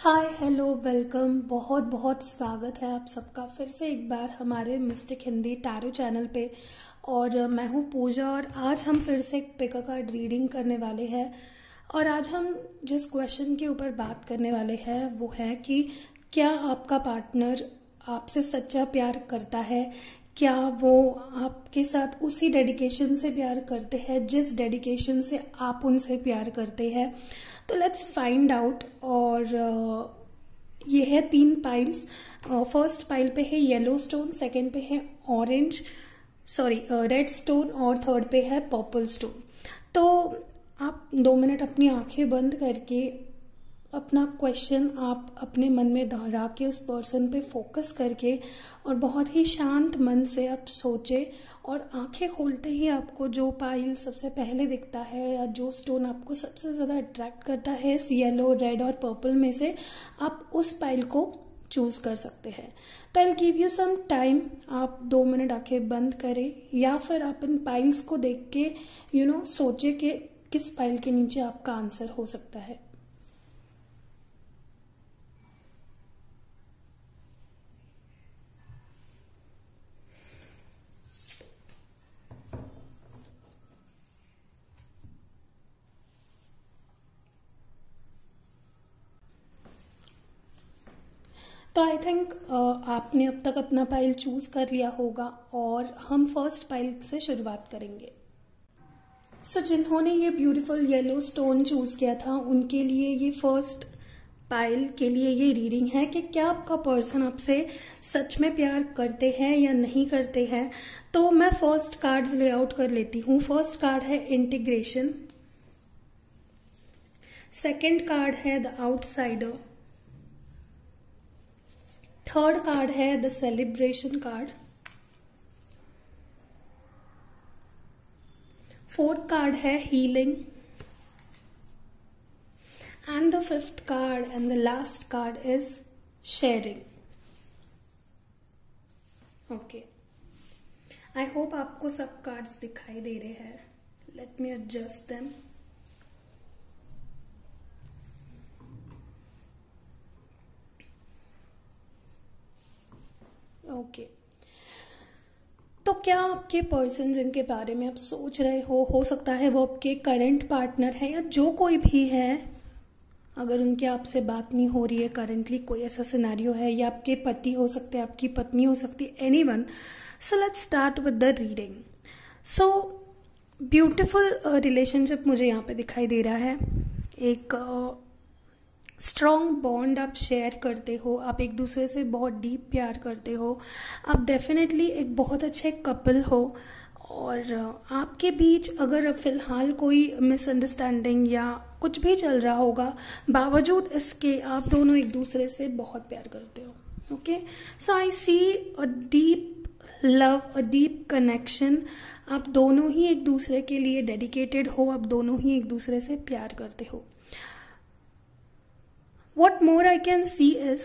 Hi hello welcome. बहुत बहुत स्वागत है आप सबका फिर से एक बार हमारे मिस्टिक हिंदी टैरो चैनल पे। और मैं हूँ पूजा और आज हम फिर से एक पिक कार्ड रीडिंग करने वाले हैं। और आज हम जिस क्वेश्चन के ऊपर बात करने वाले हैं वो है कि क्या आपका पार्टनर आपसे सच्चा प्यार करता है, क्या वो आपके साथ उसी डेडिकेशन से प्यार करते हैं जिस डेडिकेशन से आप उनसे प्यार करते हैं। तो लेट्स फाइंड आउट। और ये है 3 पाइल्स। फर्स्ट पाइल पे है येलो स्टोन, सेकंड पे है रेड स्टोन और थर्ड पे है पर्पल स्टोन। तो आप 2 मिनट अपनी आंखें बंद करके अपना क्वेश्चन आप अपने मन में दोहरा के उस पर्सन पे फोकस करके और बहुत ही शांत मन से आप सोचे और आंखें खोलते ही आपको जो पाइल सबसे पहले दिखता है या जो स्टोन आपको सबसे ज़्यादा अट्रैक्ट करता है येलो, रेड और पर्पल में से आप उस पाइल को चूज कर सकते हैं। तो I give you some time. आप 2 मिनट आंखें बंद करें या फिर आप इन पाइल्स को देख के सोचे कि किस पाइल के नीचे आपका आंसर हो सकता है। तो आई थिंक आपने अब तक अपना पाइल चूज कर लिया होगा और हम फर्स्ट पाइल से शुरुआत करेंगे। सो जिन्होंने ये ब्यूटीफुल येलो स्टोन चूज किया था उनके लिए ये फर्स्ट पाइल के लिए ये रीडिंग है कि क्या आपका पर्सन आपसे सच में प्यार करते हैं या नहीं करते हैं। तो मैं फर्स्ट कार्ड्स लेआउट कर लेती हूँ। फर्स्ट कार्ड है इंटीग्रेशन, सेकेंड कार्ड है द आउटसाइडर, थर्ड कार्ड है the celebration card, fourth card है healing and the fifth card and the last card is sharing. Okay, I hope आपको सब cards दिखाई दे रहे हैं। Let me adjust them. Okay, तो क्या आपके पर्सन जिनके बारे में आप सोच रहे हो सकता है वो आपके करंट पार्टनर है या जो कोई भी है। अगर उनके आपसे बात नहीं हो रही है करंटली, कोई ऐसा सिनेरियो है, या आपके पति हो सकते हैं, आपकी पत्नी हो सकती है, anyone. So let's start with the reading. So beautiful relationship मुझे यहाँ पे दिखाई दे रहा है। एक स्ट्रॉन्ग बॉन्ड आप शेयर करते हो, आप एक दूसरे से बहुत डीप प्यार करते हो, आप डेफिनेटली एक बहुत अच्छे कपल हो। और आपके बीच अगर फिलहाल कोई मिसअंडरस्टैंडिंग या कुछ भी चल रहा होगा, बावजूद इसके आप दोनों एक दूसरे से बहुत प्यार करते हो। Okay, so I see a deep love, a deep connection. आप दोनों ही एक दूसरे के लिए डेडिकेटेड हो, आप दोनों ही एक दूसरे से प्यार करते हो। What more I can see is,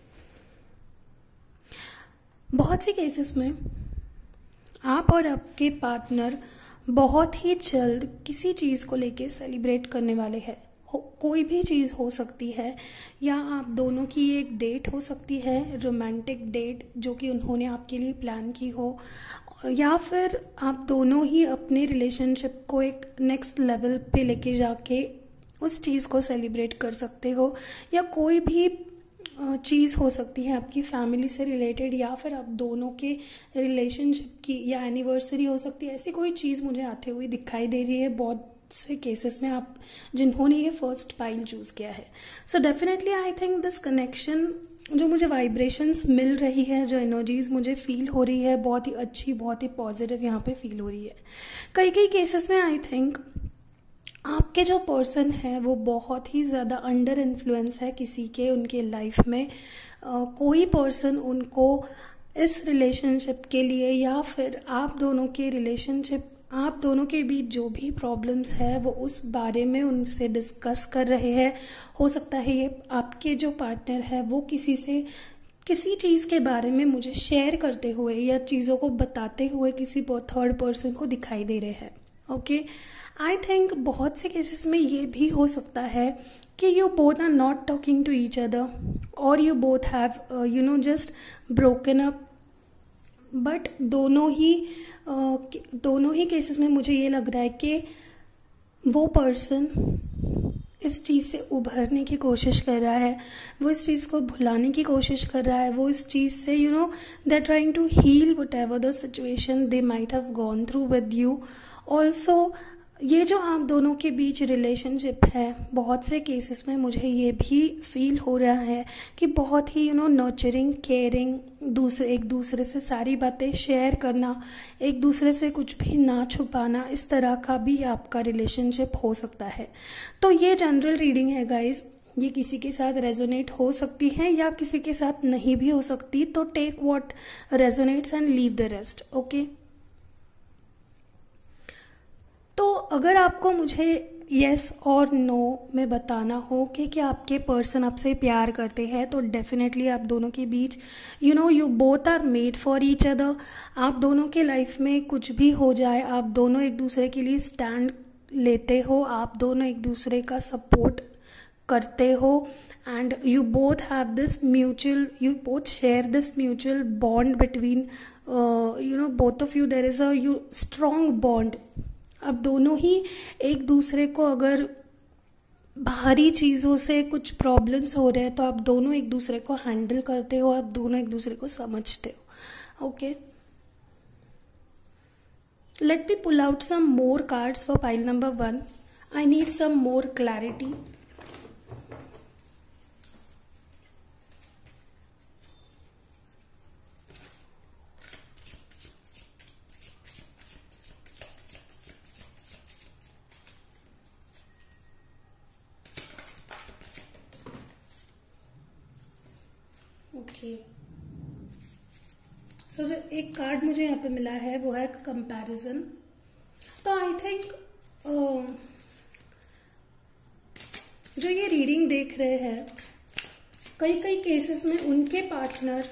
बहुत सी केसेस में आप और आपके पार्टनर बहुत ही जल्द किसी चीज़ को लेके सेलिब्रेट करने वाले हैं। कोई भी चीज़ हो सकती है, या आप दोनों की एक डेट हो सकती है, रोमांटिक डेट जो कि उन्होंने आपके लिए प्लान की हो, या फिर आप दोनों ही अपने रिलेशनशिप को एक नेक्स्ट लेवल पे लेके जाके उस चीज़ को सेलिब्रेट कर सकते हो। या कोई भी चीज़ हो सकती है आपकी फैमिली से रिलेटेड, या फिर आप दोनों के रिलेशनशिप की या एनिवर्सरी हो सकती है। ऐसी कोई चीज़ मुझे आते हुए दिखाई दे रही है बहुत से केसेस में आप जिन्होंने ये फर्स्ट पाइल चूज किया है। So definitely I think this connection, जो मुझे वाइब्रेशंस मिल रही है, जो एनर्जीज मुझे फील हो रही है, बहुत ही अच्छी, बहुत ही पॉजिटिव यहाँ पे फील हो रही है। कई केसेस में आई थिंक आपके जो पर्सन है वो बहुत ही ज़्यादा अंडर इन्फ्लुएंस है किसी के उनके लाइफ में। कोई पर्सन उनको इस रिलेशनशिप के लिए, या फिर आप दोनों के रिलेशनशिप, आप दोनों के बीच जो भी प्रॉब्लम्स है वो उस बारे में उनसे डिस्कस कर रहे हैं। हो सकता है ये आपके जो पार्टनर है वो किसी से किसी चीज़ के बारे में मुझे शेयर करते हुए या चीज़ों को बताते हुए किसी थर्ड पर्सन को दिखाई दे रहे हैं। ओके, आई थिंक बहुत से केसेस में ये भी हो सकता है कि you both are not talking to each other or you both have just broken up. But दोनों ही केसेस में मुझे ये लग रहा है कि वो पर्सन इस चीज़ से उभरने की कोशिश कर रहा है, वो इस चीज़ को भुलाने की कोशिश कर रहा है, वो इस चीज़ से they are trying to heal whatever the situation they might have gone through with you. Also ये जो आप दोनों के बीच रिलेशनशिप है, बहुत से केसेस में मुझे ये भी फील हो रहा है कि बहुत ही नर्चरिंग, केयरिंग, एक दूसरे से सारी बातें शेयर करना, एक दूसरे से कुछ भी ना छुपाना, इस तरह का भी आपका रिलेशनशिप हो सकता है. तो ये जनरल रीडिंग है गाइस, ये किसी के साथ रेजोनेट हो सकती है या किसी के साथ नहीं भी हो सकती. तो take what resonates and leave the rest. Okay, तो अगर आपको मुझे येस और नो में बताना हो कि क्या आपके पर्सन आपसे प्यार करते हैं, तो डेफिनेटली आप दोनों के बीच you both are made for each other. आप दोनों के लाइफ में कुछ भी हो जाए, आप दोनों एक दूसरे के लिए स्टैंड लेते हो, आप दोनों एक दूसरे का सपोर्ट करते हो, and you both have this mutual, you both share this mutual bond between both of you. There is a strong bond. अब दोनों ही एक दूसरे को, अगर बाहरी चीज़ों से कुछ प्रॉब्लम्स हो रहे हैं, तो आप दोनों एक दूसरे को हैंडल करते हो, आप दोनों एक दूसरे को समझते हो. Okay, let me pull out some more cards for pile number 1. I need some more clarity. Okay, so जो एक कार्ड मुझे यहाँ पे मिला है वो है कंपैरिजन. तो आई थिंक जो ये रीडिंग देख रहे हैं, कई केसेस में उनके पार्टनर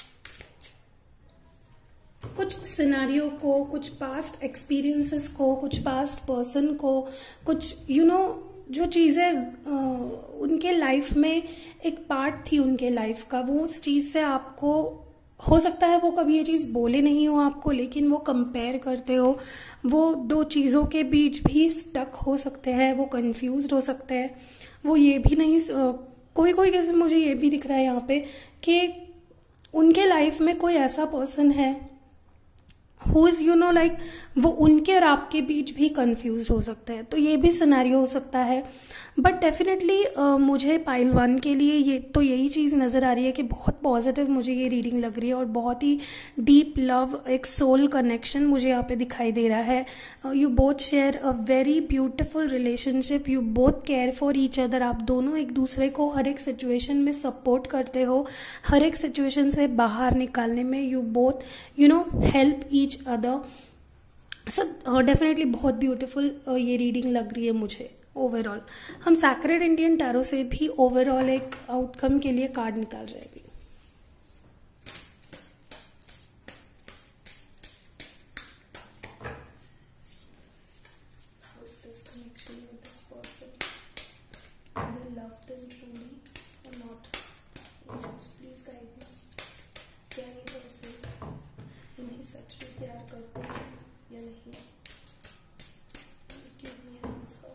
कुछ सिनेरियो को, कुछ पास्ट एक्सपीरियंसेस को, कुछ पास्ट पर्सन को, कुछ जो चीज़ें उनके लाइफ में एक पार्ट थी उनके लाइफ का, वो उस चीज़ से आपको, हो सकता है वो कभी ये चीज़ बोले नहीं हो आपको, लेकिन वो कंपेयर करते हो, वो दो चीज़ों के बीच भी स्टक हो सकते हैं, वो कंफ्यूज्ड हो सकते हैं, वो ये भी नहीं, कोई कैसे मुझे ये भी दिख रहा है यहाँ पे कि उनके लाइफ में कोई ऐसा पर्सन है हु इज लाइक, वो उनके और आपके बीच भी कंफ्यूज हो सकता है. तो ये भी सिनेरियो हो सकता है. बट डेफिनेटली मुझे पाइल 1 के लिए यही चीज़ नज़र आ रही है कि बहुत पॉजिटिव मुझे ये रीडिंग लग रही है, और बहुत ही डीप लव, एक सोल कनेक्शन मुझे यहाँ पे दिखाई दे रहा है. You both share a very beautiful relationship, you both care for each other. आप दोनों एक दूसरे को हर एक सिचुएशन में सपोर्ट करते हो, हर एक सिचुएशन से बाहर निकालने में you both help each other. So definitely बहुत ब्यूटिफुल ये रीडिंग लग रही है मुझे ओवरऑल. हम सैक्रेड इंडियन टैरो से भी ओवरऑल एक आउटकम के लिए कार्ड निकाल रहे हैं. सच में प्यार करते हैं या नहीं, please give me an answer.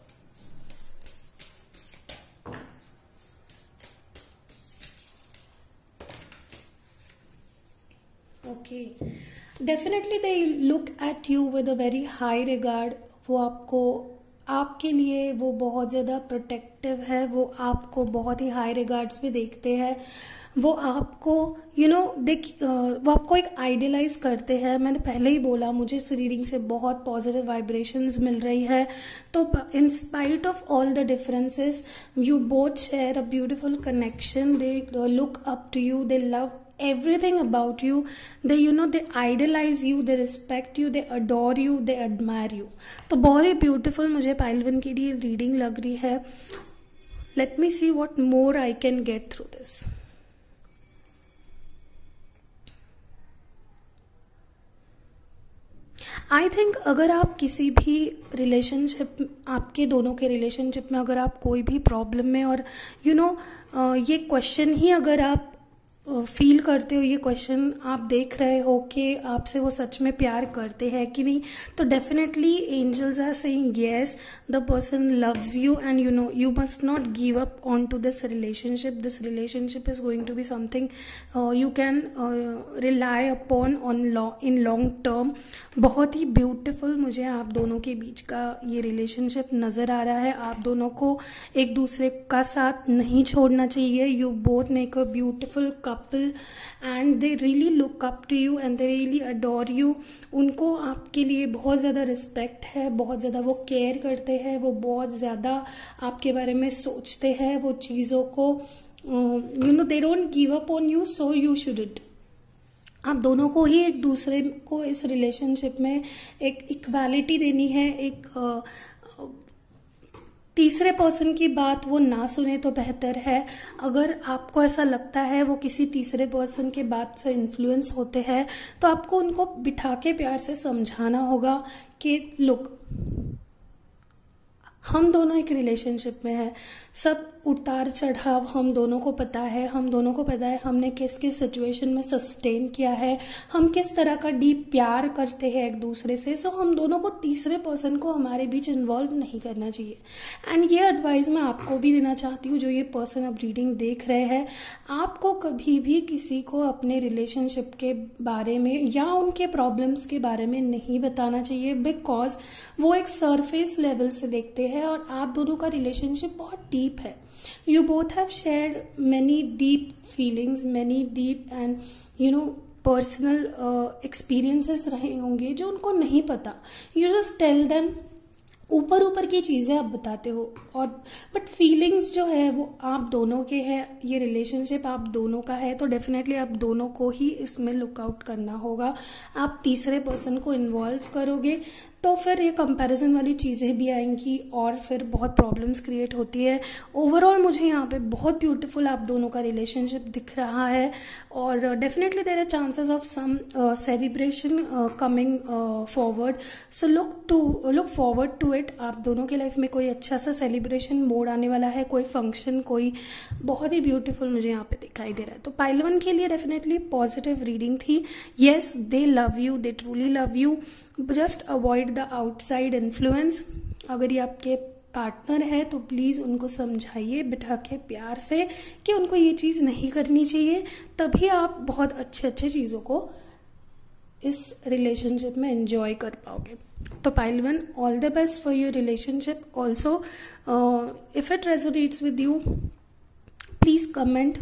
Okay, definitely they look at you with a very high regard. वो आपके लिए वो बहुत ज़्यादा प्रोटेक्टिव है, वो आपको बहुत ही हाई रिगार्ड्स में देखते हैं, वो आपको वो आपको एक आइडियलाइज करते हैं. मैंने पहले ही बोला, मुझे इस रीडिंग से बहुत पॉजिटिव वाइब्रेशंस मिल रही है. तो in spite of all the differences, you both share a beautiful connection. They look up to you, they love everything about you. They they idolize you, they respect you, they adore you, they admire you. तो बहुत ही beautiful मुझे pile 1 की लिए reading लग रही है. Let me see what more I can get through this. I think अगर आप किसी भी रिलेशनशिप, आपके दोनों के रिलेशनशिप में अगर आप कोई भी प्रॉब्लम में, और ये क्वेश्चन ही अगर आप फील करते हो, ये क्वेश्चन आप देख रहे हो कि आपसे वो सच में प्यार करते हैं कि नहीं, तो definitely angels are saying yes, the person loves you and you must not give up on to this relationship. This relationship is going to be something you can rely upon in long term. बहुत ही beautiful मुझे आप दोनों के बीच का ये relationship नज़र आ रहा है. आप दोनों को एक दूसरे का साथ नहीं छोड़ना चाहिए. You both make a beautiful couple and they really look up to you and they really adore you. उनको आपके लिए बहुत ज़्यादा रिस्पेक्ट है, बहुत ज़्यादा वो केयर करते हैं, वो बहुत ज़्यादा आपके बारे में सोचते हैं, वो चीज़ों को they don't give up on you, so you shouldn't. आप दोनों को ही एक दूसरे को इस रिलेशनशिप में एक इक्वालिटी देनी है. एक तीसरे पर्सन की बात वो ना सुने तो बेहतर है. अगर आपको ऐसा लगता है वो किसी तीसरे पर्सन के बात से इन्फ्लुएंस होते हैं, तो आपको उनको बिठा के प्यार से समझाना होगा कि लुक, हम दोनों एक रिलेशनशिप में हैं. सब उतार चढ़ाव हम दोनों को पता है. हम दोनों को पता है हमने किस किस सिचुएशन में सस्टेन किया है, हम किस तरह का डीप प्यार करते हैं एक दूसरे से. सो हम दोनों को तीसरे पर्सन को हमारे बीच इन्वॉल्व नहीं करना चाहिए. एंड ये एडवाइस मैं आपको भी देना चाहती हूँ, जो ये पर्सन अब रीडिंग देख रहे हैं. आपको कभी भी किसी को अपने रिलेशनशिप के बारे में या उनके प्रॉब्लम्स के बारे में नहीं बताना चाहिए, बिकॉज वो एक सरफेस लेवल से देखते हैं और आप दोनों का रिलेशनशिप बहुत डीप है. You both have shared many deep feelings, many deep and personal experiences रहे होंगे जो उनको नहीं पता. You just tell them, ऊपर ऊपर की चीज़ें आप बताते हो, और बट फीलिंग्स जो है वो आप दोनों के हैं. ये रिलेशनशिप आप दोनों का है, तो डेफिनेटली आप दोनों को ही इसमें लुकआउट करना होगा. आप तीसरे पर्सन को इन्वॉल्व करोगे तो फिर ये कंपैरिजन वाली चीज़ें भी आएंगी और फिर बहुत प्रॉब्लम्स क्रिएट होती है. ओवरऑल मुझे यहाँ पे बहुत ब्यूटीफुल आप दोनों का रिलेशनशिप दिख रहा है, और definitely there are chances of some celebration coming forward. So look forward to it. आप दोनों के लाइफ में कोई अच्छा सा सेलिब्रेशन मोड आने वाला है, कोई फंक्शन, कोई बहुत ही ब्यूटीफुल मुझे यहाँ पे दिखाई दे रहा है. तो पाइल 1 के लिए डेफिनेटली पॉजिटिव रीडिंग थी. Yes, they love you, they truly love you. Just avoid the outside influence. अगर ये आपके पार्टनर है तो प्लीज़ उनको समझाइए बिठा के प्यार से कि उनको ये चीज़ नहीं करनी चाहिए. तभी आप बहुत अच्छे अच्छे चीज़ों को इस रिलेशनशिप में एंजॉय कर पाओगे. तो pile 1, all the best for your relationship. Also if it resonates with you, please comment,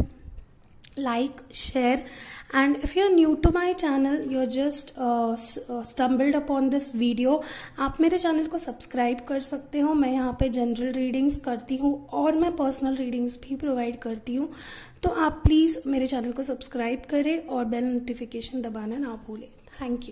like, share, and if you're new to my channel, you're just stumbled upon this video, आप मेरे channel को subscribe कर सकते हो. मैं यहाँ पे general readings करती हूँ और मैं पर्सनल रीडिंग्स भी प्रोवाइड करती हूँ. तो आप प्लीज़ मेरे चैनल को सब्सक्राइब करें और बेल नोटिफिकेशन दबाना ना भूलें. Thank you.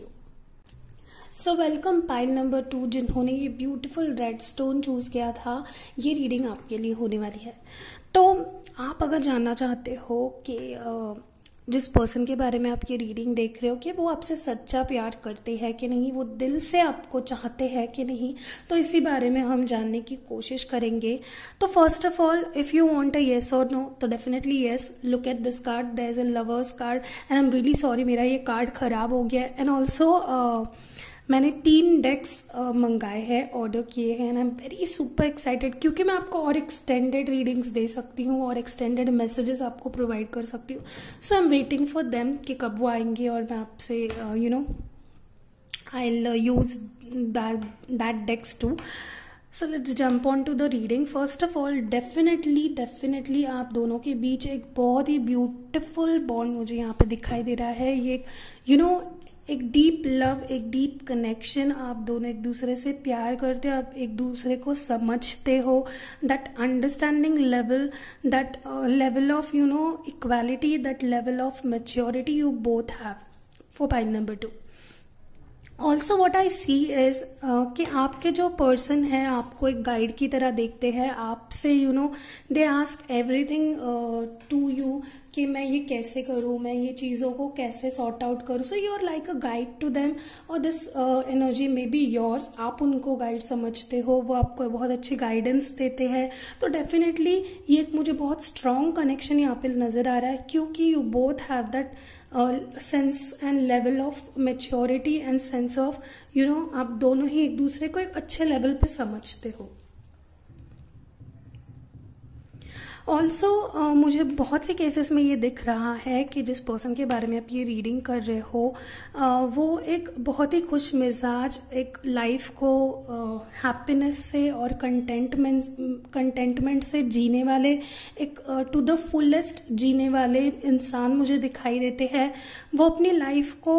So welcome pile number 2, जिन्होंने ये ब्यूटीफुल रेड स्टोन चूज किया था. ये रीडिंग आपके लिए होने वाली है. तो आप अगर जानना चाहते हो कि जिस पर्सन के बारे में आप ये रीडिंग देख रहे हो कि वो आपसे सच्चा प्यार करते हैं कि नहीं, वो दिल से आपको चाहते हैं कि नहीं, तो इसी बारे में हम जानने की कोशिश करेंगे. तो first of all, if you want a yes और नो, तो definitely yes. Look at this card, there is a lovers card and I am really sorry, मेरा ये कार्ड खराब हो गया. एंड ऑल्सो मैंने 3 डेक्स मंगाए हैं, ऑर्डर किए हैं, and I am very super excited, क्योंकि मैं आपको और एक्सटेंडेड रीडिंग्स दे सकती हूँ और एक्सटेंडेड मैसेजेस आपको प्रोवाइड कर सकती हूँ. So I am waiting for them कि कब वो आएंगे और मैं आपसे I will use that decks too. So let's jump on to the reading. First of all, definitely आप दोनों के बीच एक बहुत ही ब्यूटिफुल बॉन्ड मुझे यहाँ पे दिखाई दे रहा है. ये एक डीप लव, एक डीप कनेक्शन. आप दोनों एक दूसरे से प्यार करते हो, आप एक दूसरे को समझते हो. That understanding level, that level of equality, that level of maturity you both have for pile number 2. Also what I see is कि आपके जो पर्सन है आपको एक गाइड की तरह देखते हैं. आपसे they ask everything to you कि मैं ये कैसे करूँ, मैं ये चीज़ों को कैसे सॉर्ट आउट करूँ. So you are like a guide to them, और this energy may be yours. आप उनको गाइड समझते हो, वो आपको बहुत अच्छी गाइडेंस देते हैं. तो डेफिनेटली ये एक मुझे बहुत स्ट्रॉन्ग कनेक्शन यहाँ पे नज़र आ रहा है, क्योंकि you both have that sense and level of maturity and sense of आप दोनों ही एक दूसरे को एक अच्छे लेवल पे समझते हो. ऑल्सो मुझे बहुत से केसेस में ये दिख रहा है कि जिस पर्सन के बारे में आप ये रीडिंग कर रहे हो वो एक बहुत ही खुश मिजाज, एक लाइफ को हैप्पीनेस से और कंटेंटमेंट से जीने वाले, एक टू द फुलेस्ट जीने वाले इंसान मुझे दिखाई देते हैं. वो अपनी लाइफ को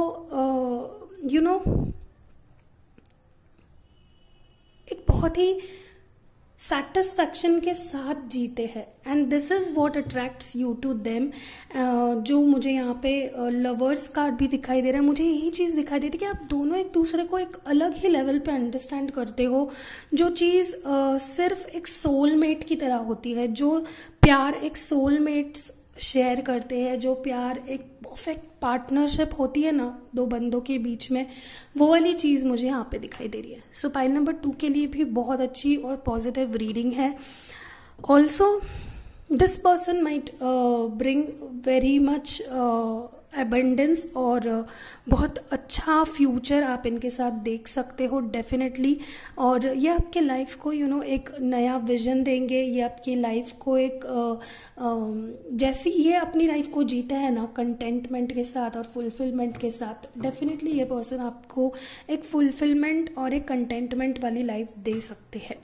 एक बहुत ही सेटिस्फैक्शन के साथ जीते हैं. And this is what attracts you to them. जो मुझे यहाँ पे लवर्स कार्ड भी दिखाई दे रहा है, मुझे यही चीज़ दिखाई देती है कि आप दोनों एक दूसरे को एक अलग ही लेवल पे अंडरस्टैंड करते हो. जो चीज़ सिर्फ एक सोलमेट की तरह होती है, जो प्यार एक सोलमेट्स शेयर करते हैं, जो प्यार एक परफेक्ट पार्टनरशिप होती है ना दो बंदों के बीच में, वो वाली चीज़ मुझे यहाँ पे दिखाई दे रही है. सो पाइल नंबर 2 के लिए भी बहुत अच्छी और पॉजिटिव रीडिंग है. Also this person might bring very much abundance, और बहुत अच्छा फ्यूचर आप इनके साथ देख सकते हो डेफिनेटली. और ये आपके लाइफ को एक नया विजन देंगे. ये आपकी लाइफ को एक जैसी ये अपनी लाइफ को जीते हैं ना कंटेंटमेंट के साथ और फुलफिलमेंट के साथ, डेफिनेटली ये पर्सन आपको एक फुलफिलमेंट और एक कंटेंटमेंट वाली लाइफ दे सकते हैं.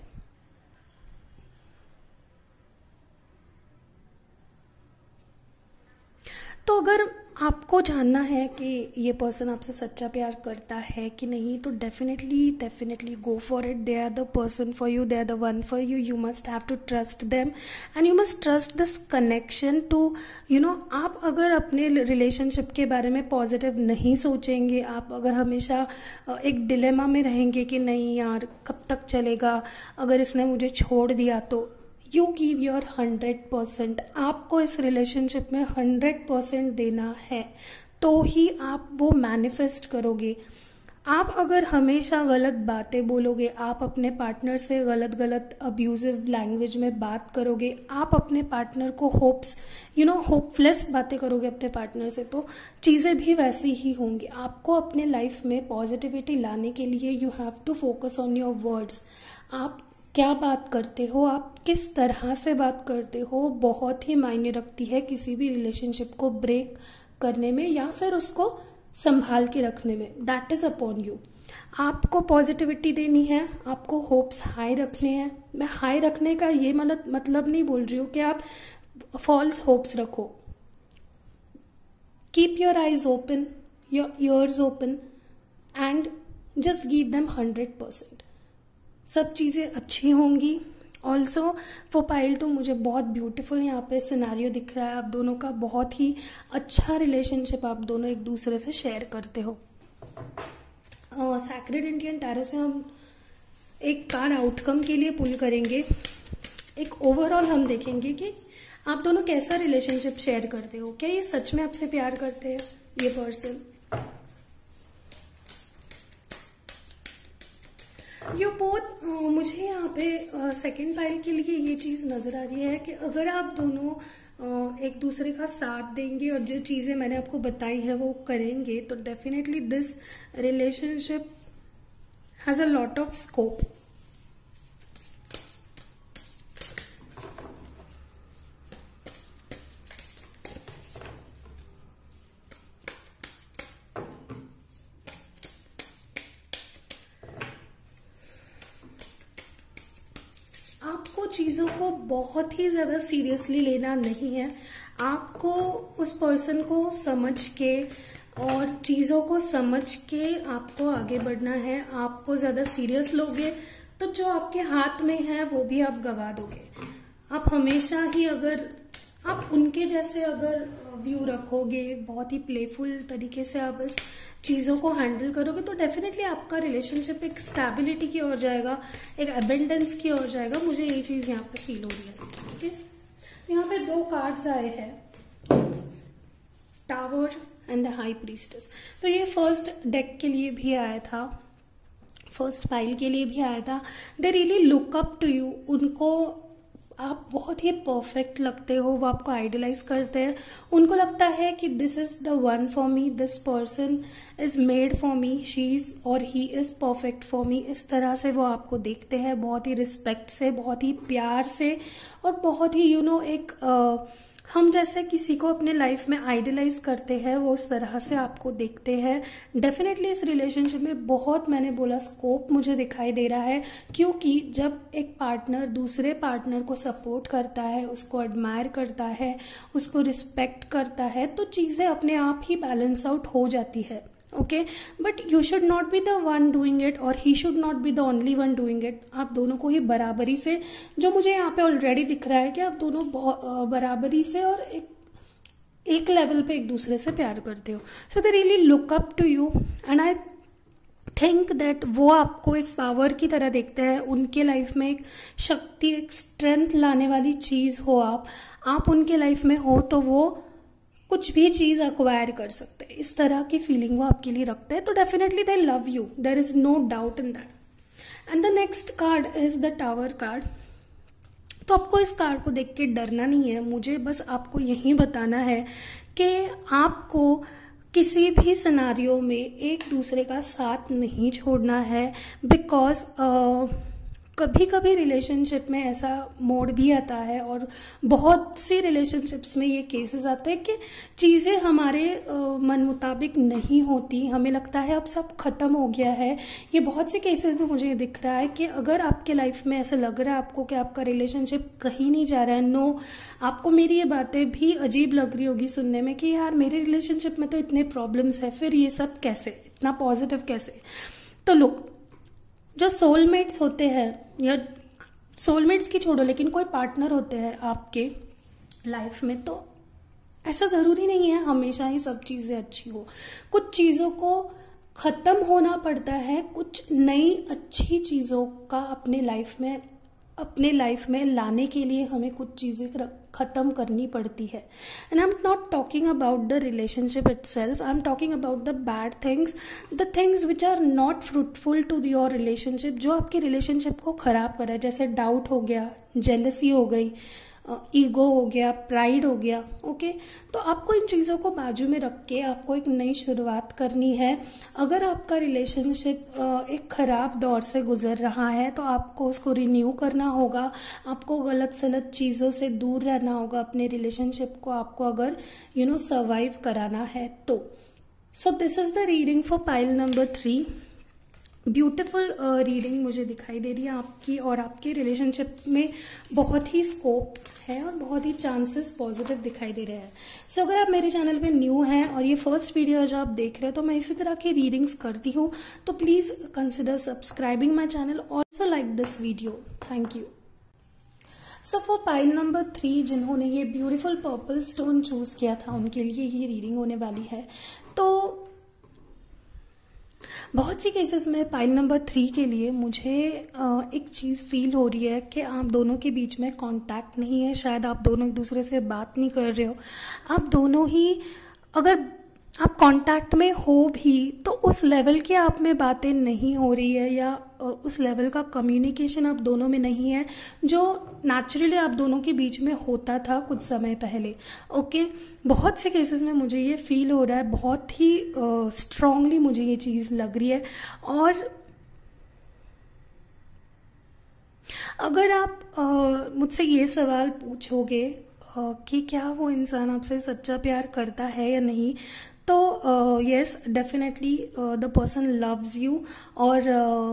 तो अगर आपको जानना है कि ये पर्सन आपसे सच्चा प्यार करता है कि नहीं, तो definitely go for it. They are the person for you, they are the one for you. You must have to trust them and you must trust this connection too आप अगर अपने रिलेशनशिप के बारे में पॉजिटिव नहीं सोचेंगे, आप अगर हमेशा एक डिलेमा में रहेंगे कि नहीं यार कब तक चलेगा, अगर इसने मुझे छोड़ दिया, तो यू गिव योर 100%. आपको इस रिलेशनशिप में 100% देना है, तो ही आप वो मैनिफेस्ट करोगे. आप अगर हमेशा गलत बातें बोलोगे, आप अपने पार्टनर से गलत अब्यूजिव लैंग्वेज में बात करोगे, आप अपने पार्टनर को होपलेस बातें करोगे अपने पार्टनर से, तो चीज़ें भी वैसी ही होंगी. आपको अपने लाइफ में पॉजिटिविटी लाने के लिए you have to focus on your words. आप क्या बात करते हो, आप किस तरह से बात करते हो, बहुत ही मायने रखती है किसी भी रिलेशनशिप को ब्रेक करने में या फिर उसको संभाल के रखने में. That is upon you. आपको पॉजिटिविटी देनी है, आपको होप्स हाई रखने हैं. मैं हाई रखने का ये मतलब नहीं बोल रही हूँ कि आप फॉल्स होप्स रखो. Keep your eyes open, your ears open and just give them 100%. सब चीज़ें अच्छी होंगी. ऑल्सो फॉर पाइल 2 मुझे बहुत ब्यूटीफुल यहाँ पे सिनेरियो दिख रहा है. आप दोनों का बहुत ही अच्छा रिलेशनशिप आप दोनों एक दूसरे से शेयर करते हो. सैक्रेड इंडियन टैरो से हम एक कार्ड आउटकम के लिए पुल करेंगे. एक ओवरऑल हम देखेंगे कि आप दोनों कैसा रिलेशनशिप शेयर करते हो. क्या ये सच में आपसे प्यार करते हैं ये पर्सन. ये बहुत मुझे यहाँ पे सेकंड पाइल के लिए ये चीज़ नज़र आ रही है कि अगर आप दोनों एक दूसरे का साथ देंगे और जो चीज़ें मैंने आपको बताई है वो करेंगे, तो definitely this relationship has a lot of scope. आपको चीज़ों को बहुत ही ज़्यादा सीरियसली लेना नहीं है. आपको उस पर्सन को समझ के और चीज़ों को समझ के आपको आगे बढ़ना है. आपको ज़्यादा सीरियस लोगे तो जो आपके हाथ में है वो भी आप गवा दोगे. आप हमेशा ही अगर आप उनके जैसे अगर व्यू रखोगे, बहुत ही प्लेफुल तरीके से आप इस चीज़ों को हैंडल करोगे, तो डेफिनेटली आपका रिलेशनशिप एक स्टेबिलिटी की ओर जाएगा, एक एबेंडेंस की ओर जाएगा. मुझे ये चीज़ यहाँ पे फील हो रही है. ओके, यहाँ पे 2 कार्ड्स आए हैं. Tower and the high priestess. तो ये फर्स्ट डेक के लिए भी आया था, फर्स्ट फाइल के लिए भी आया था। They really look up to you, उनको आप बहुत ही परफेक्ट लगते हो, वो आपको आइडलाइज करते हैं। उनको लगता है कि this is the one for me, this person is made for me, she is और he is perfect for me. इस तरह से वो आपको देखते हैं, बहुत ही रिस्पेक्ट से, बहुत ही प्यार से, और बहुत ही एक हम जैसे किसी को अपने लाइफ में आइडलाइज करते हैं, वो उस तरह से आपको देखते हैं। डेफिनेटली इस रिलेशनशिप में बहुत, मैंने बोला, स्कोप मुझे दिखाई दे रहा है, क्योंकि जब एक पार्टनर दूसरे पार्टनर को सपोर्ट करता है, उसको एडमायर करता है, उसको रिस्पेक्ट करता है, तो चीजें अपने आप ही बैलेंस आउट हो जाती है। Okay, but you should not be the one doing it और he should not be the only one doing it. आप दोनों को ही बराबरी से, जो मुझे यहाँ पे ऑलरेडी दिख रहा है कि आप दोनों बराबरी से और एक लेवल पे एक दूसरे से प्यार करते हो। So they really look up to you and I think that वो आपको एक पावर की तरह देखते हैं। उनके लाइफ में एक शक्ति, एक स्ट्रेंथ लाने वाली चीज हो आप उनके लाइफ में हो तो वो कुछ भी चीज अक्वायर कर सकते हैं। इस तरह की फीलिंग वो आपके लिए रखते हैं, तो definitely they love you, there is no doubt in that. And the next card is the tower card. तो आपको इस कार्ड को देख के डरना नहीं है, मुझे बस आपको यही बताना है कि आपको किसी भी सिनारियो में एक दूसरे का साथ नहीं छोड़ना है, बिकॉज कभी कभी रिलेशनशिप में ऐसा मोड भी आता है, और बहुत सी रिलेशनशिप्स में ये केसेस आते हैं कि चीज़ें हमारे मन मुताबिक नहीं होती, हमें लगता है अब सब खत्म हो गया है। ये बहुत से केसेस में मुझे दिख रहा है कि अगर आपके लाइफ में ऐसा लग रहा है आपको कि आपका रिलेशनशिप कहीं नहीं जा रहा है, नो, आपको मेरी ये बातें भी अजीब लग रही होगी सुनने में कि यार मेरे रिलेशनशिप में तो इतने प्रॉब्लम्स है, फिर ये सब कैसे, इतना पॉजिटिव कैसे। तो लुक, जो सोलमेट्स होते हैं, या सोलमेट्स की छोड़ो, लेकिन कोई पार्टनर होते हैं आपके लाइफ में, तो ऐसा जरूरी नहीं है हमेशा ही सब चीजें अच्छी हो। कुछ चीजों को खत्म होना पड़ता है, कुछ नई अच्छी चीजों का अपने लाइफ में लाने के लिए हमें कुछ चीजें खत्म करनी पड़ती है। And I am not talking about the relationship itself, I am talking about the bad things, the things which are not fruitful to your relationship, जो आपके रिलेशनशिप को खराब कर रहा है। जैसे डाउट हो गया, जेलसी हो गई, ईगो हो गया, प्राइड हो गया। ओके, तो आपको इन चीज़ों को बाजू में रख के आपको एक नई शुरुआत करनी है। अगर आपका रिलेशनशिप एक खराब दौर से गुजर रहा है तो आपको उसको रिन्यू करना होगा, आपको गलत सलत चीज़ों से दूर रहना होगा, अपने रिलेशनशिप को आपको अगर सर्वाइव कराना है तो। So this is the reading for pile number 3। Beautiful reading मुझे दिखाई दे रही है आपकी, और आपके रिलेशनशिप में बहुत ही स्कोप है और बहुत ही चांसेस पॉजिटिव दिखाई दे रहे हैं। सो अगर आप मेरे चैनल पे न्यू हैं और ये फर्स्ट वीडियो है जो आप देख रहे हैं, तो मैं इसी तरह की रीडिंग्स करती हूँ, तो please consider subscribing my channel, also like this video. Thank you. So for pile number 3, जिन्होंने ये ब्यूटीफुल पर्पल स्टोन चूज किया था, उनके लिए ये रीडिंग होने वाली है। तो बहुत सी केसेस में पाइल नंबर 3 के लिए मुझे एक चीज़ फील हो रही है कि आप दोनों के बीच में कांटेक्ट नहीं है, शायद आप दोनों एक दूसरे से बात नहीं कर रहे हो। आप दोनों ही, अगर आप कांटेक्ट में हो भी तो उस लेवल की आप में बातें नहीं हो रही है, या उस लेवल का कम्युनिकेशन आप दोनों में नहीं है जो नेचुरली आप दोनों के बीच में होता था कुछ समय पहले। ओके, बहुत से केसेस में मुझे ये फील हो रहा है, बहुत ही स्ट्रांगली मुझे ये चीज़ लग रही है। और अगर आप मुझसे ये सवाल पूछोगे कि क्या वो इंसान आपसे सच्चा प्यार करता है या नहीं, तो yes, definitely the person loves you. और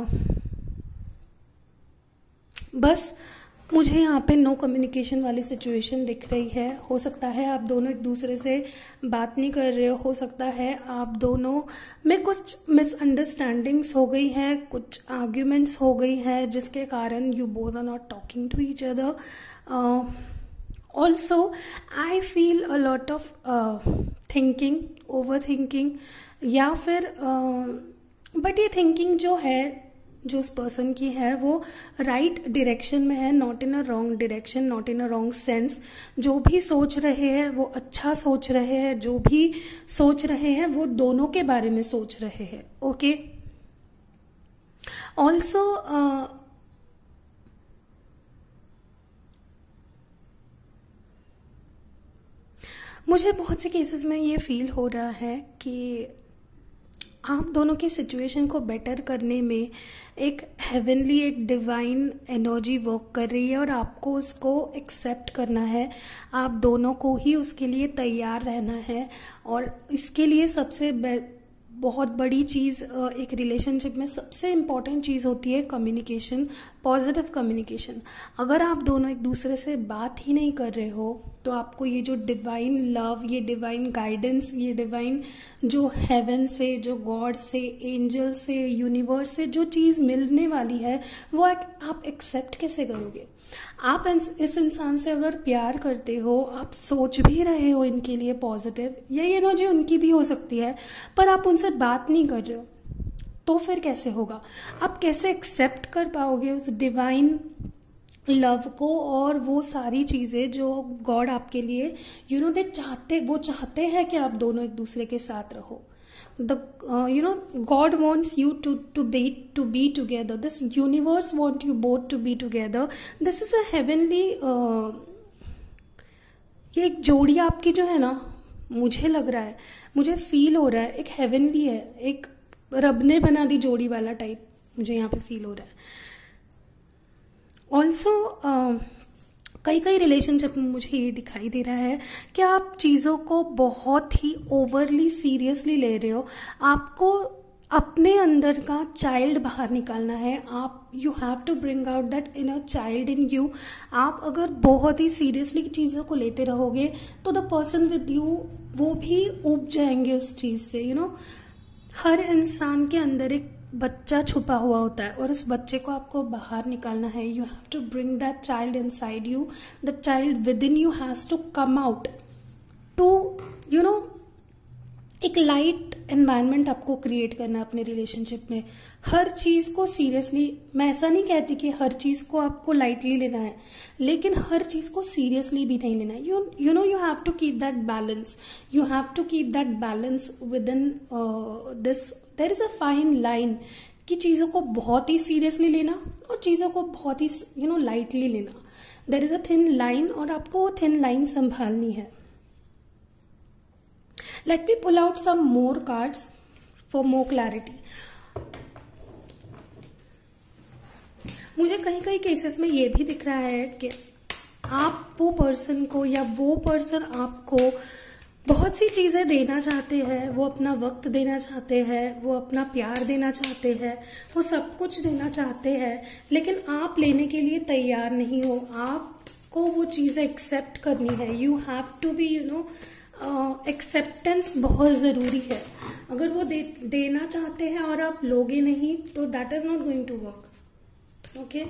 बस मुझे यहाँ पे नो कम्युनिकेशन वाली सिचुएशन दिख रही है। हो सकता है आप दोनों एक दूसरे से बात नहीं कर रहे हो सकता है आप दोनों में कुछ मिसअंडरस्टैंडिंग्स हो गई हैं, कुछ आर्ग्यूमेंट्स हो गई हैं, जिसके कारण you both are not talking to each other. Also, I feel a lot of thinking, overthinking, या फिर बट ये थिंकिंग जो है जो उस पर्सन की है वो राइट डायरेक्शन में है, not in a wrong direction, not in a wrong sense. जो भी सोच रहे हैं वो अच्छा सोच रहे हैं, जो भी सोच रहे हैं वो दोनों के बारे में सोच रहे हैं। ओके, ऑल्सो मुझे बहुत से केसेस में ये फील हो रहा है कि आप दोनों की सिचुएशन को बेटर करने में एक हेवनली, एक डिवाइन एनर्जी वर्क कर रही है और आपको उसको एक्सेप्ट करना है। आप दोनों को ही उसके लिए तैयार रहना है। और इसके लिए सबसे बहुत बड़ी चीज़ एक रिलेशनशिप में सबसे इम्पॉर्टेंट चीज़ होती है कम्युनिकेशन, पॉजिटिव कम्युनिकेशन। अगर आप दोनों एक दूसरे से बात ही नहीं कर रहे हो तो आपको ये जो डिवाइन लव, ये डिवाइन गाइडेंस, ये डिवाइन जो हेवन से, जो गॉड से, एंजल से, यूनिवर्स से जो चीज़ मिलने वाली है वो आप एक्सेप्ट कैसे करोगे? आप इस इंसान से अगर प्यार करते हो, आप सोच भी रहे हो इनके लिए पॉजिटिव, यही एनर्जी उनकी भी हो सकती है, पर आप उनसे बात नहीं कर रहे हो, तो फिर कैसे होगा? आप कैसे एक्सेप्ट कर पाओगे उस डिवाइन लव को और वो सारी चीज़ें जो गॉड आपके लिए वो चाहते हैं कि आप दोनों एक दूसरे के साथ रहो। God wants you to be together. This universe wants you both to be together. This is a heavenly ये एक जोड़ी आपकी जो है ना, मुझे लग रहा है, मुझे फील हो रहा है एक हेवनली है, एक रब ने बना दी जोड़ी वाला टाइप मुझे यहाँ पे फील हो रहा है। ऑल्सो कई रिलेशनशिप में मुझे ये दिखाई दे रहा है कि आप चीज़ों को बहुत ही ओवरली सीरियसली ले रहे हो। आपको अपने अंदर का चाइल्ड बाहर निकालना है। आप you have to bring out that inner child in you. आप अगर बहुत ही सीरियसली चीज़ों को लेते रहोगे तो द पर्सन विद यू वो भी ऊब जाएंगे उस चीज़ से। हर इंसान के अंदर एक बच्चा छुपा हुआ होता है और उस बच्चे को आपको बाहर निकालना है। You have to bring that child inside you. The child within you has to come out to एक लाइट एनवायरनमेंट आपको क्रिएट करना है अपने रिलेशनशिप में। हर चीज़ को सीरियसली, मैं ऐसा नहीं कहती कि हर चीज़ को आपको लाइटली लेना है, लेकिन हर चीज़ को सीरियसली भी नहीं लेना है। You have to keep that balance. You have to keep that balance within this. There is a fine line कि चीज़ों को बहुत ही सीरियसली लेना और चीज़ों को बहुत ही लाइटली लेना। There is a thin line और आपको वो थिन लाइन संभालनी है। Let me pull out some more cards for more clarity. मुझे कई केसेस में ये भी दिख रहा है कि आप वो पर्सन को या वो पर्सन आपको बहुत सी चीज़ें देना चाहते हैं। वो अपना वक्त देना चाहते हैं, वो अपना प्यार देना चाहते हैं, वो सब कुछ देना चाहते हैं, लेकिन आप लेने के लिए तैयार नहीं हो। आपको वो चीज़ें एक्सेप्ट करनी है। You have to be acceptance बहुत ज़रूरी है। अगर वो देना चाहते हैं और आप लोगे नहीं तो that is not going to work. Okay,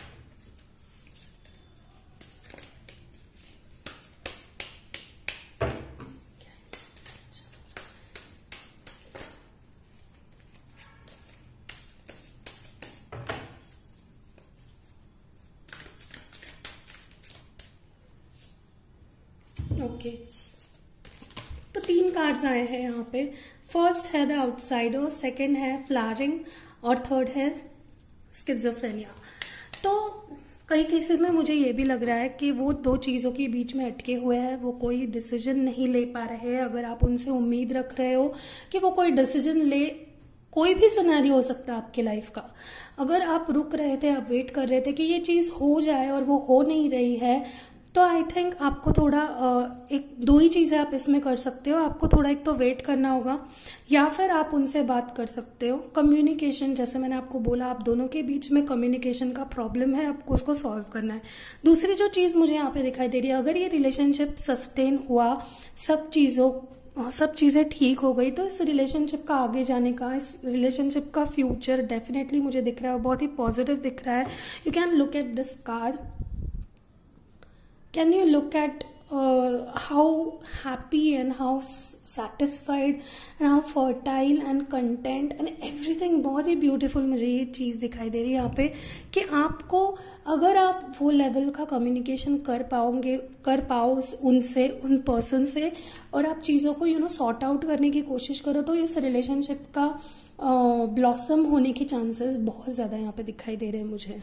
okay, तो 3 कार्ड्स आए हैं यहाँ पे। फर्स्ट है द आउटसाइडर, सेकंड है फ्लावरिंग और थर्ड है स्किज़ोफ्रेनिया। तो कई केसेस में मुझे ये भी लग रहा है कि वो 2 चीज़ों के बीच में अटके हुए हैं, वो कोई डिसीजन नहीं ले पा रहे हैं। अगर आप उनसे उम्मीद रख रहे हो कि वो कोई डिसीजन ले, कोई भी सिनेरियो हो सकता है आपके लाइफ का, अगर आप रुक रहे थे, आप वेट कर रहे थे कि ये चीज़ हो जाए और वो हो नहीं रही है, तो आई थिंक आपको थोड़ा एक 2 ही चीज़ें आप इसमें कर सकते हो। आपको थोड़ा एक तो वेट करना होगा या फिर आप उनसे बात कर सकते हो। कम्युनिकेशन, जैसे मैंने आपको बोला, आप दोनों के बीच में कम्युनिकेशन का प्रॉब्लम है, आपको उसको सॉल्व करना है। दूसरी जो चीज़ मुझे यहाँ पे दिखाई दे रही है, अगर ये रिलेशनशिप सस्टेन हुआ, सब चीज़ें ठीक हो गई, तो इस रिलेशनशिप का आगे जाने का, इस रिलेशनशिप का फ्यूचर डेफिनेटली मुझे दिख रहा है, बहुत ही पॉजिटिव दिख रहा है। You can look at this card. Can you look at how happy and how satisfied and how fertile and content and everything. बहुत ही ब्यूटीफुल मुझे ये चीज़ दिखाई दे रही है यहाँ पे कि आपको अगर आप वो लेवल का कम्युनिकेशन कर पाओ उनसे, उन पर्सन से, और आप चीज़ों को सॉर्ट आउट करने की कोशिश करो, तो इस रिलेशनशिप का ब्लॉसम होने के चांसेस बहुत ज़्यादा यहाँ पे दिखाई दे रहे हैं मुझे।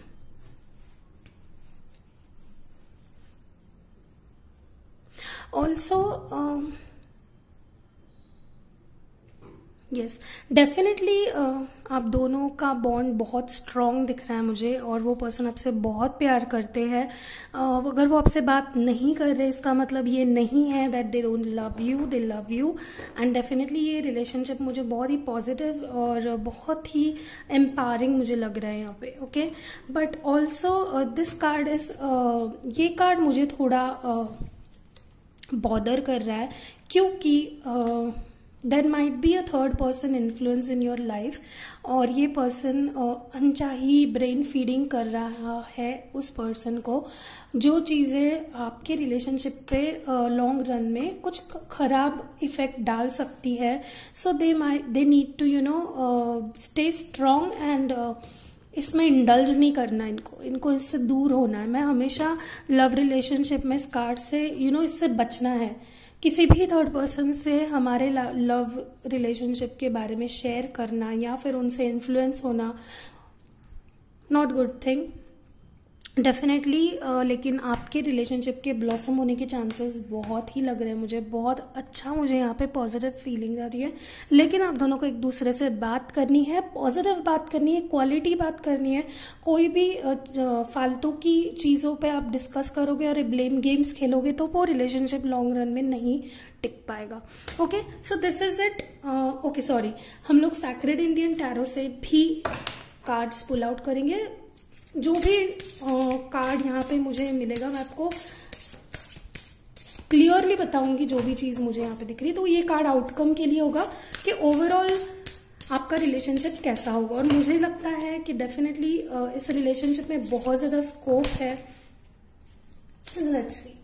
ऑल्सो यस, डेफिनेटली आप दोनों का बॉन्ड बहुत स्ट्रॉन्ग दिख रहा है मुझे, और वो पर्सन आपसे बहुत प्यार करते हैं। अगर वो आपसे बात नहीं कर रहे, इसका मतलब ये नहीं है that they don't love you, they love you. And definitely ये रिलेशनशिप मुझे बहुत ही पॉजिटिव और बहुत ही एम्पावरिंग मुझे लग रहा है यहाँ पे। Okay, but also this card is, ये कार्ड मुझे थोड़ा बॉदर कर रहा है, क्योंकि there might be a third person influence in your life, और ये पर्सन अनचाही ब्रेन फीडिंग कर रहा है उस पर्सन को, जो चीज़ें आपके रिलेशनशिप पे लॉन्ग रन में कुछ खराब इफेक्ट डाल सकती है। So they need to stay strong and इसमें इंडल्ज नहीं करना, इनको इससे दूर होना है। मैं हमेशा लव रिलेशनशिप में इस कार्ड से इससे बचना है। किसी भी थर्ड पर्सन से हमारे लव रिलेशनशिप के बारे में शेयर करना या फिर उनसे इन्फ्लुएंस होना, नॉट गुड थिंग डेफिनेटली। लेकिन आपके रिलेशनशिप के ब्लॉसम होने के चांसेस बहुत ही लग रहे हैं मुझे, बहुत अच्छा मुझे यहाँ पे पॉजिटिव फीलिंग आ रही है। लेकिन आप दोनों को एक दूसरे से बात करनी है, पॉजिटिव बात करनी है, क्वालिटी बात करनी है। कोई भी फालतू की चीज़ों पे आप डिस्कस करोगे और ब्लेम गेम्स खेलोगे तो वो रिलेशनशिप लॉन्ग रन में नहीं टिक पाएगा। Okay, so this is it. Okay, sorry, हम लोग सैक्रेड इंडियन टैरो से भी कार्ड्स पुल आउट करेंगे। जो भी कार्ड यहाँ पे मुझे मिलेगा मैं आपको क्लियरली बताऊंगी, जो भी चीज मुझे यहाँ पे दिख रही है। तो ये कार्ड आउटकम के लिए होगा कि ओवरऑल आपका रिलेशनशिप कैसा होगा, और मुझे लगता है कि डेफिनेटली इस रिलेशनशिप में बहुत ज्यादा स्कोप है। Let's see.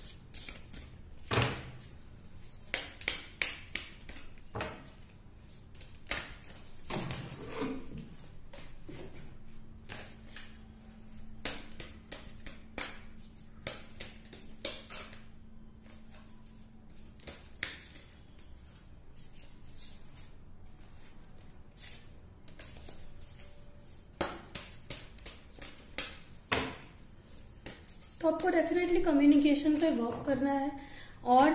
तो आपको डेफिनेटली कम्युनिकेशन पे वर्क करना है, और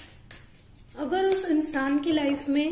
अगर उस इंसान की लाइफ में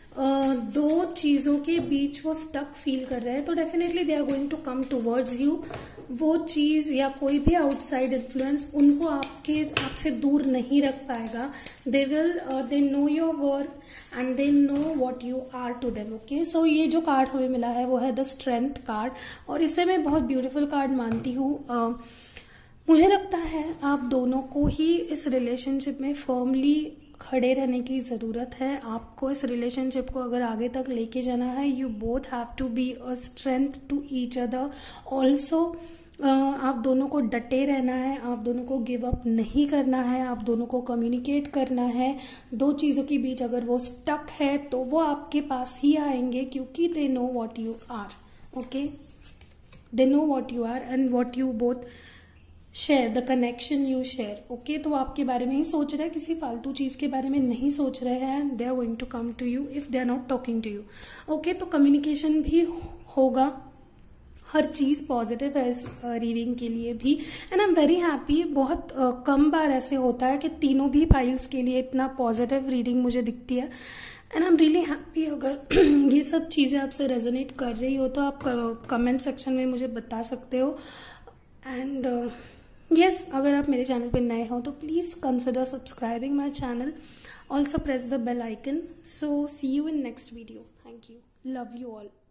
दो चीजों के बीच वो स्टक फील कर रहे हैं तो definitely they are going to come towards you. वो चीज या कोई भी आउटसाइड इन्फ्लुएंस उनको आपसे दूर नहीं रख पाएगा। They know your worth and they know what you are to them. Okay, so ये जो कार्ड हमें मिला है वो है द स्ट्रेंथ कार्ड, और इसे मैं बहुत ब्यूटीफुल कार्ड मानती हूँ। मुझे लगता है आप दोनों को ही इस रिलेशनशिप में फर्मली खड़े रहने की ज़रूरत है। आपको इस रिलेशनशिप को अगर आगे तक लेके जाना है, you both have to be a strength to each other. Also आप दोनों को डटे रहना है, आप दोनों को गिव अप नहीं करना है, आप दोनों को कम्युनिकेट करना है। दो चीज़ों के बीच अगर वो स्टक है तो वो आपके पास ही आएंगे, क्योंकि they know what you are. Okay, they know what you are and what you both share, the connection you share. Okay, तो वो आपके बारे में ही सोच रहे हैं, किसी फालतू चीज के बारे में नहीं सोच रहे हैं। They are going to come to you if they are not talking to you. Okay, तो कम्युनिकेशन भी होगा, हर चीज पॉजिटिव है इस रीडिंग के लिए भी। And I am very happy. बहुत कम बार ऐसे होता है कि तीनों भी फाइल्स के लिए इतना पॉजिटिव रीडिंग मुझे दिखती है। And I am really happy. अगर ये सब चीजें आपसे रेजोनेट कर रही हो तो आप कमेंट सेक्शन में मुझे बता सकते हो। एंड yes, अगर आप मेरे चैनल पे नए हो तो please consider subscribing my channel. Also press the bell icon. So see you in next video. Thank you. Love you all.